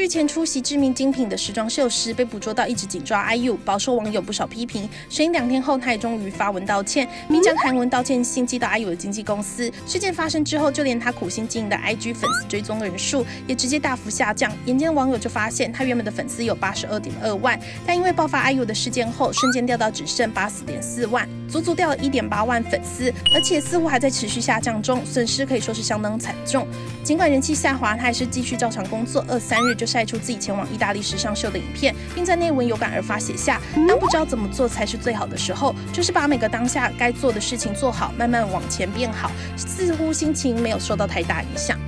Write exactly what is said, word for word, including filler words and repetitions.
日前出席知名精品的时装秀时，被捕捉到一直紧抓 I U， 饱受网友不少批评。声音两天后，他也终于发文道歉，并将韩文道歉信寄到 I U 的经纪公司。事件发生之后，就连他苦心经营的 I G 粉丝追踪人数也直接大幅下降。眼尖的网友就发现，他原本的粉丝有 八十二点二万，但因为爆发 I U 的事件后，瞬间掉到只剩 八十点四万，足足掉了 一点八万粉丝，而且似乎还在持续下降中，损失可以说是相当惨重。尽管人气下滑，他还是继续照常工作。二三日就晒出自己前往意大利时尚秀的影片，并在内文有感而发写下：当不知道怎么做才是最好的时候，就是把每个当下该做的事情做好，慢慢往前变好。似乎心情没有受到太大影响。